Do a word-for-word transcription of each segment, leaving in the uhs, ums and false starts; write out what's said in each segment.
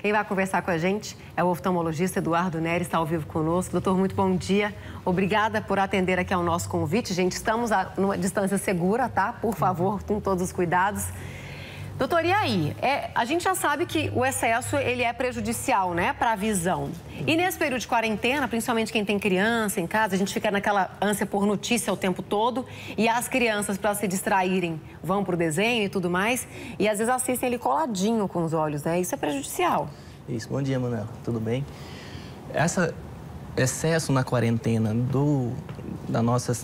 Quem vai conversar com a gente é o oftalmologista Eduardo Nery, está ao vivo conosco. Doutor, muito bom dia. Obrigada por atender aqui ao nosso convite. Gente, estamos a numa distância segura, tá? Por favor, com todos os cuidados. Doutor, e aí? É, a gente já sabe que o excesso, ele é prejudicial, né, para a visão. E nesse período de quarentena, principalmente quem tem criança em casa, a gente fica naquela ânsia por notícia o tempo todo. E as crianças, para se distraírem, vão pro desenho e tudo mais. E às vezes assistem ele coladinho com os olhos, né? Isso é prejudicial. Isso. Bom dia, Manuela. Tudo bem? Esse excesso na quarentena do, da nossa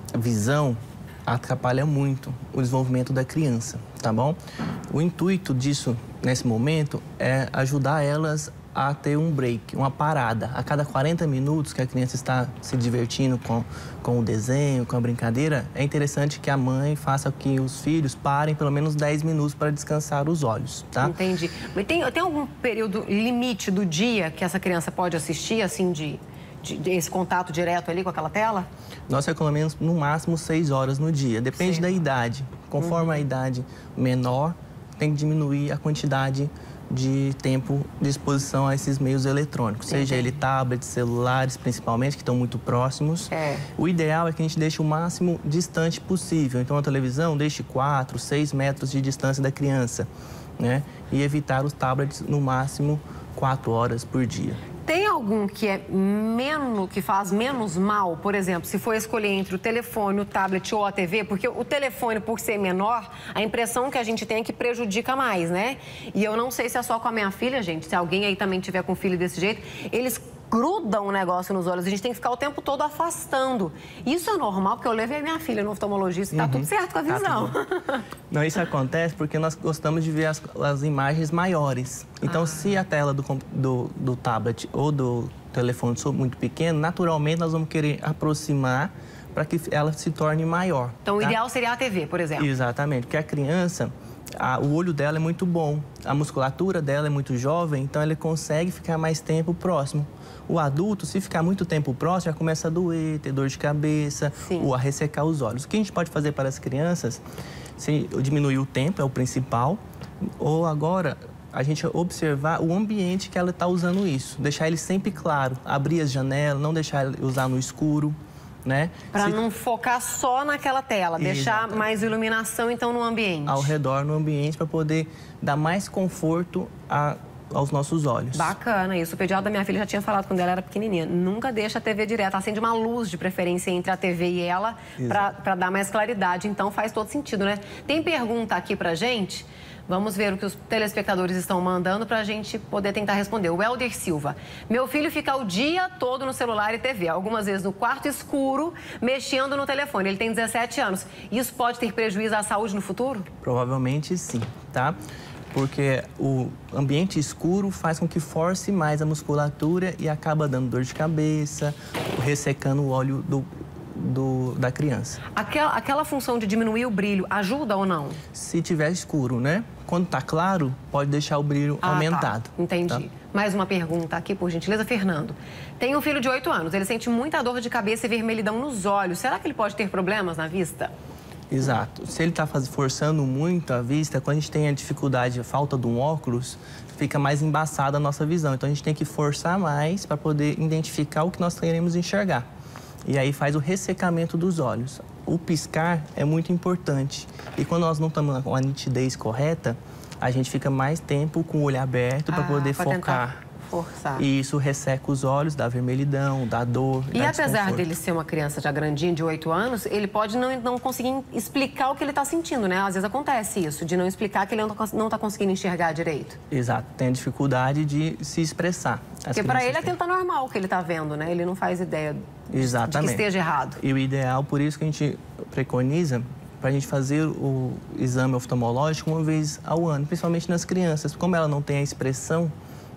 visão atrapalha muito o desenvolvimento da criança, tá bom? O intuito disso, nesse momento, é ajudar elas a ter um break, uma parada. A cada quarenta minutos que a criança está se divertindo com, com o desenho, com a brincadeira, é interessante que a mãe faça que os filhos parem pelo menos dez minutos para descansar os olhos, tá? Entendi. Mas tem, tem algum período limite do dia que essa criança pode assistir, assim, de... De, de esse contato direto ali com aquela tela? Nós recomendamos no máximo seis horas no dia. Depende Sim. da idade. Conforme uhum. a idade menor, tem que diminuir a quantidade de tempo de exposição a esses meios eletrônicos. Entendi. Seja ele tablets, celulares, principalmente, que estão muito próximos. É. O ideal é que a gente deixe o máximo distante possível. Então, a televisão deixe quatro, seis metros de distância da criança, né? E evitar os tablets no máximo quatro horas por dia. Tem algum que é menos, que faz menos mal? Por exemplo, se for escolher entre o telefone, o tablet ou a T V, porque o telefone, por ser menor, a impressão que a gente tem é que prejudica mais, né? E eu não sei se é só com a minha filha, gente, se alguém aí também tiver com filho desse jeito, eles grudam o negócio nos olhos, a gente tem que ficar o tempo todo afastando. Isso é normal, porque eu levei minha filha no oftalmologista e tá uhum. tudo certo com a visão. Tá não, isso acontece porque nós gostamos de ver as, as imagens maiores. Então, ah. se a tela do, do, do tablet ou do telefone for muito pequena, naturalmente nós vamos querer aproximar para que ela se torne maior. Então, tá? o ideal seria a T V, por exemplo. Exatamente, porque a criança, a, o olho dela é muito bom, a musculatura dela é muito jovem, então ela consegue ficar mais tempo próximo. O adulto, se ficar muito tempo próximo, já começa a doer, ter dor de cabeça, Sim. ou a ressecar os olhos. O que a gente pode fazer para as crianças, se diminuir o tempo, é o principal, ou agora a gente observar o ambiente que ela está usando isso, deixar ele sempre claro, abrir as janelas, não deixar ele usar no escuro, né? Para se... não focar só naquela tela, deixar Exatamente. mais iluminação, então, no ambiente. Ao redor, no ambiente, para poder dar mais conforto a... aos nossos olhos. Bacana isso. O pediatra da minha filha já tinha falado quando ela era pequenininha. Nunca deixa a T V direto. Acende uma luz de preferência entre a T V e ela para dar mais claridade. Então faz todo sentido, né? Tem pergunta aqui pra gente. Vamos ver o que os telespectadores estão mandando para a gente poder tentar responder. O Helder Silva. Meu filho fica o dia todo no celular e T V. Algumas vezes no quarto escuro, mexendo no telefone. Ele tem dezessete anos. Isso pode ter prejuízo à saúde no futuro? Provavelmente sim, tá? Porque o ambiente escuro faz com que force mais a musculatura e acaba dando dor de cabeça, ressecando o olho do, do, da criança. Aquela, aquela função de diminuir o brilho ajuda ou não? Se tiver escuro, né? Quando tá claro, pode deixar o brilho ah, aumentado. Tá. Entendi. Tá? Mais uma pergunta aqui, por gentileza. Fernando. Tem um filho de oito anos, ele sente muita dor de cabeça e vermelhidão nos olhos. Será que ele pode ter problemas na vista? Exato. Se ele está forçando muito a vista, quando a gente tem a dificuldade, a falta de um óculos, fica mais embaçada a nossa visão. Então, a gente tem que forçar mais para poder identificar o que nós queremos enxergar. E aí faz o ressecamento dos olhos. O piscar é muito importante. E quando nós não estamos com a nitidez correta, a gente fica mais tempo com o olho aberto para ah, poder focar. Forçar. E isso resseca os olhos, dá vermelhidão, dá dor. E dá apesar dele ser uma criança já grandinha, de oito anos, ele pode não, não conseguir explicar o que ele está sentindo, né? Às vezes acontece isso, de não explicar que ele não está conseguindo enxergar direito. Exato, tem a dificuldade de se expressar. Porque para ele aquilo está normal, o que ele está vendo, né? Ele não faz ideia de, Exatamente. de que esteja errado. E o ideal, por isso que a gente preconiza, para a gente fazer o exame oftalmológico uma vez ao ano, principalmente nas crianças. Como ela não tem a expressão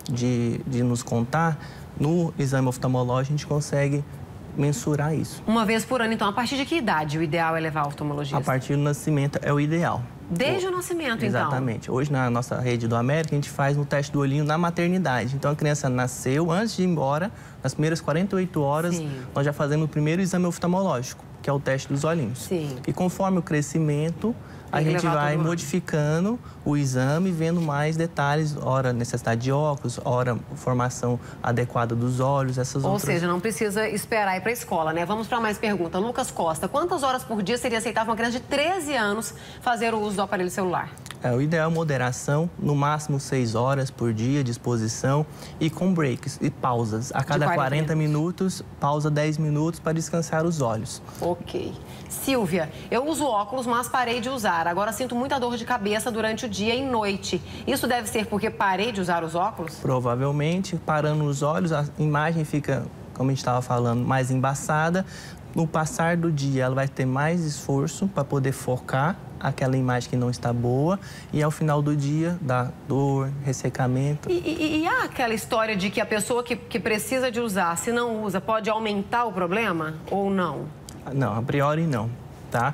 De, de nos contar, no exame oftalmológico a gente consegue mensurar isso. Uma vez por ano, então, a partir de que idade o ideal é levar ao oftalmologista? A partir do nascimento é o ideal. Desde o, o nascimento, então? Exatamente. Hoje, na nossa rede do América, a gente faz um teste do olhinho na maternidade. Então, a criança nasceu, antes de ir embora, nas primeiras quarenta e oito horas, Sim. nós já fazemos o primeiro exame oftalmológico, que que é o teste dos olhinhos. Sim. E conforme o crescimento, a gente vai modificando o exame, vendo mais detalhes, ora necessidade de óculos, ora formação adequada dos olhos, essas Ou outras... seja, não precisa esperar ir para a escola, né? Vamos para mais pergunta. Lucas Costa, quantas horas por dia seria aceitável uma criança de treze anos fazer o uso do aparelho celular? É, o ideal é moderação, no máximo seis horas por dia de exposição e com breaks e pausas. A cada quarenta minutos, pausa dez minutos para descansar os olhos. Ok. Silvia, eu uso óculos, mas parei de usar. Agora sinto muita dor de cabeça durante o dia e noite. Isso deve ser porque parei de usar os óculos? Provavelmente, parando os olhos, a imagem fica, como a gente estava falando, mais embaçada. No passar do dia, ela vai ter mais esforço para poder focar aquela imagem que não está boa e ao final do dia dá dor, ressecamento. E, e, e há aquela história de que a pessoa que, que precisa de usar, se não usa, pode aumentar o problema ou não? Não, a priori não, tá?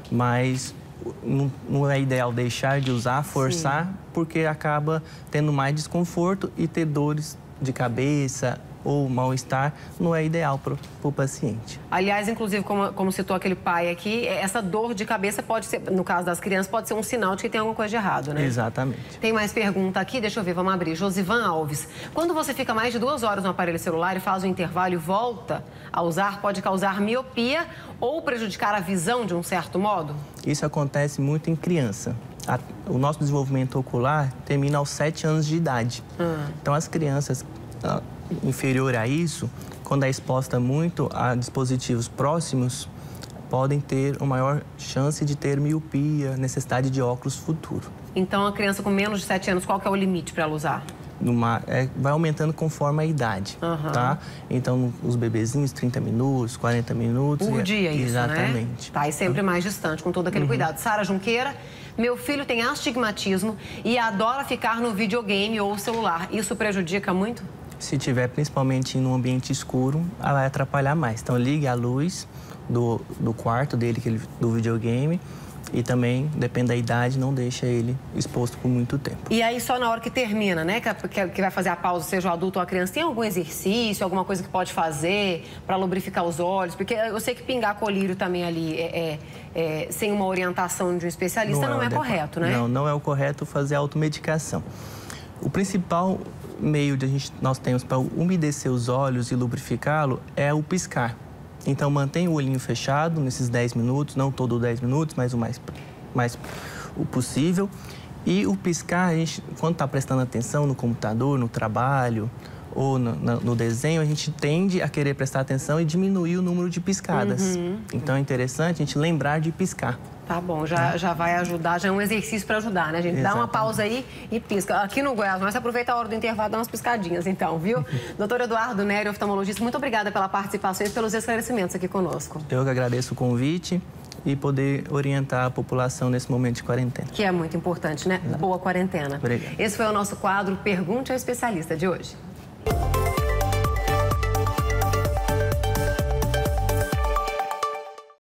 Mas não, não é ideal deixar de usar, forçar, Sim. porque acaba tendo mais desconforto e ter dores de cabeça ou mal-estar, não é ideal para o paciente. Aliás, inclusive, como, como citou aquele pai aqui, essa dor de cabeça pode ser, no caso das crianças, pode ser um sinal de que tem alguma coisa de errado, né? Exatamente. Tem mais pergunta aqui, deixa eu ver, vamos abrir. Josivan Alves, quando você fica mais de duas horas no aparelho celular e faz um intervalo e volta a usar, pode causar miopia ou prejudicar a visão de um certo modo? Isso acontece muito em criança. A, o nosso desenvolvimento ocular termina aos sete anos de idade. Hum. Então, as crianças... A, inferior a isso, quando é exposta muito a dispositivos próximos, podem ter uma maior chance de ter miopia, necessidade de óculos futuro. Então, a criança com menos de sete anos, qual que é o limite para ela usar? Numa, é, vai aumentando conforme a idade, uhum. tá? Então, os bebezinhos, trinta minutos, quarenta minutos... Por dia, isso, exatamente. Né? Tá, e sempre mais distante, com todo aquele uhum. cuidado. Sara Junqueira, meu filho tem astigmatismo e adora ficar no videogame ou celular. Isso prejudica muito? Se tiver principalmente em um ambiente escuro, ela vai atrapalhar mais. Então, ligue a luz do, do quarto dele, que ele, do videogame, e também, depende da idade, não deixa ele exposto por muito tempo. E aí, só na hora que termina, né, que, que vai fazer a pausa, seja o adulto ou a criança, tem algum exercício, alguma coisa que pode fazer para lubrificar os olhos? Porque eu sei que pingar colírio também ali, é, é, é, sem uma orientação de um especialista, não, não é, é correto, né? Não, não é o correto fazer automedicação. O principal meio de a gente, nós temos para umedecer os olhos e lubrificá-lo é o piscar. Então, mantenha o olhinho fechado nesses dez minutos, não todo dez minutos, mas o mais, mais o possível. E o piscar, a gente, quando está prestando atenção no computador, no trabalho ou no, no desenho, a gente tende a querer prestar atenção e diminuir o número de piscadas. Uhum. Então, é interessante a gente lembrar de piscar. Tá bom, já, já vai ajudar, já é um exercício para ajudar, né, gente? Exatamente. Dá uma pausa aí e pisca. Aqui no Goiás, nós aproveita a hora do intervalo e dá umas piscadinhas, então, viu? Doutor Eduardo Nery, oftalmologista, muito obrigada pela participação e pelos esclarecimentos aqui conosco. Eu que agradeço o convite e poder orientar a população nesse momento de quarentena. Que é muito importante, né? Boa quarentena. Obrigado. Esse foi o nosso quadro Pergunte ao Especialista de hoje.